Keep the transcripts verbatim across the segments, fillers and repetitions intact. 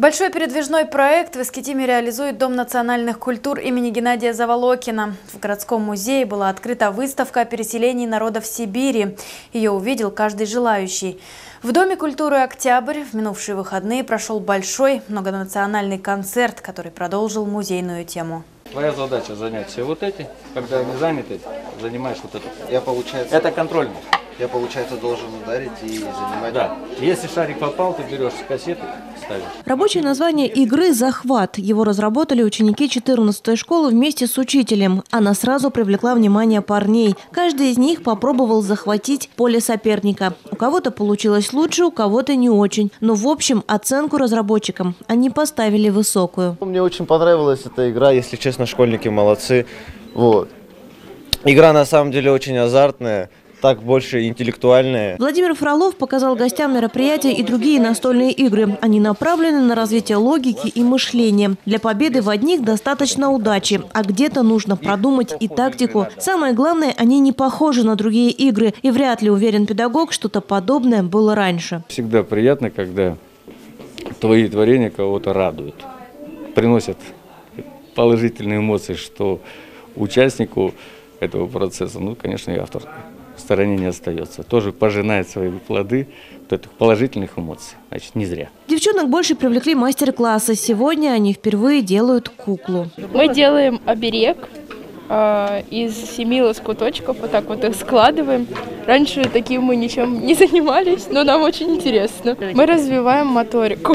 Большой передвижной проект в Искитиме реализует Дом национальных культур имени Геннадия Заволокина. В городском музее была открыта выставка о переселении народов Сибири. Ее увидел каждый желающий. В Доме культуры «Октябрь» в минувшие выходные прошел большой многонациональный концерт, который продолжил музейную тему. Твоя задача занять все вот эти. Когда они заняты, занимаешь вот это. Я, получается, это контрольный. Я, получается, должен ударить и занимать. Да. Если шарик попал, ты берешь с кассеты, ставишь. Рабочее название игры «Захват». Его разработали ученики четырнадцатой школы вместе с учителем. Она сразу привлекла внимание парней. Каждый из них попробовал захватить поле соперника. У кого-то получилось лучше, у кого-то не очень. Но в общем оценку разработчикам они поставили высокую. Мне очень понравилась эта игра, если честно, школьники молодцы. Вот. Игра на самом деле очень азартная. Так больше интеллектуальные. Владимир Фролов показал гостям мероприятия и другие настольные игры. Они направлены на развитие логики и мышления. Для победы в одних достаточно удачи, а где-то нужно продумать и тактику. Самое главное, они не похожи на другие игры. И вряд ли, уверен педагог, что-то подобное было раньше. Всегда приятно, когда твои творения кого-то радуют, приносят положительные эмоции, что участнику этого процесса, ну, конечно, и автор в стороне не остается. Тоже пожинает свои плоды вот этих положительных эмоций. Значит, не зря. Девчонок больше привлекли мастер-классы. Сегодня они впервые делают куклу. Мы делаем оберег э, из семи лоскуточков. Вот так вот их складываем. Раньше таким мы ничем не занимались, но нам очень интересно. Мы развиваем моторику.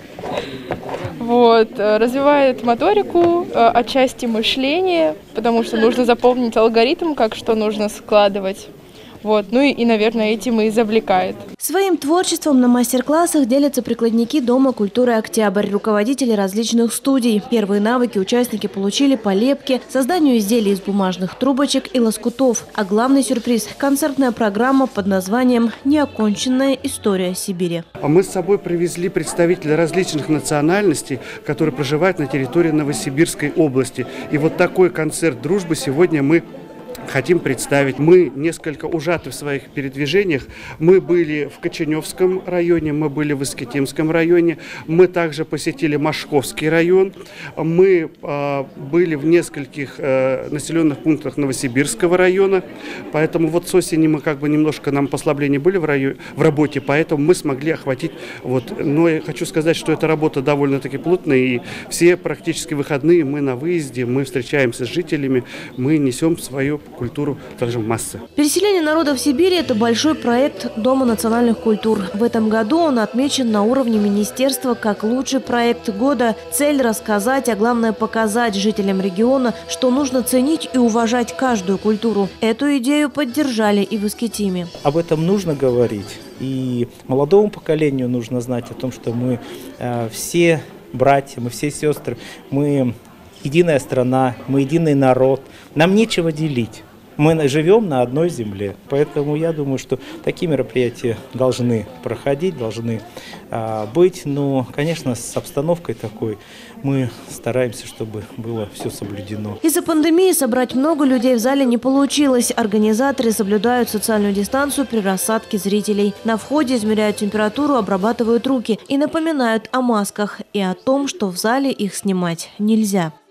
Вот, развивает моторику, отчасти мышления, потому что нужно запомнить алгоритм, как что нужно складывать. Вот. Ну и, и, наверное, этим и завлекает. Своим творчеством на мастер-классах делятся прикладники Дома культуры «Октябрь», руководители различных студий. Первые навыки участники получили по лепке, созданию изделий из бумажных трубочек и лоскутов. А главный сюрприз – концертная программа под названием «Неоконченная история Сибири». Мы с собой привезли представителей различных национальностей, которые проживают на территории Новосибирской области. И вот такой концерт дружбы сегодня мы хотим представить. Мы несколько ужаты в своих передвижениях. Мы были в Коченевском районе, мы были в Искитимском районе, мы также посетили Машковский район, мы э, были в нескольких э, населенных пунктах Новосибирского района. Поэтому вот с осени мы как бы немножко, нам послабления были в, районе, в работе, поэтому мы смогли охватить. Вот. Но я хочу сказать, что эта работа довольно-таки плотная, и все практически выходные мы на выезде, мы встречаемся с жителями, мы несем свою культуру также в массы. Переселение народов Сибири – это большой проект Дома национальных культур. В этом году он отмечен на уровне министерства как лучший проект года. Цель – рассказать, а главное – показать жителям региона, что нужно ценить и уважать каждую культуру. Эту идею поддержали и в Искитиме. Об этом нужно говорить. И молодому поколению нужно знать о том, что мы э, все братья, мы все сестры, мы единая страна, мы единый народ. Нам нечего делить. Мы живем на одной земле, поэтому я думаю, что такие мероприятия должны проходить, должны а, быть, но, конечно, с обстановкой такой мы стараемся, чтобы было все соблюдено. Из-за пандемии собрать много людей в зале не получилось. Организаторы соблюдают социальную дистанцию при рассадке зрителей. На входе измеряют температуру, обрабатывают руки и напоминают о масках и о том, что в зале их снимать нельзя.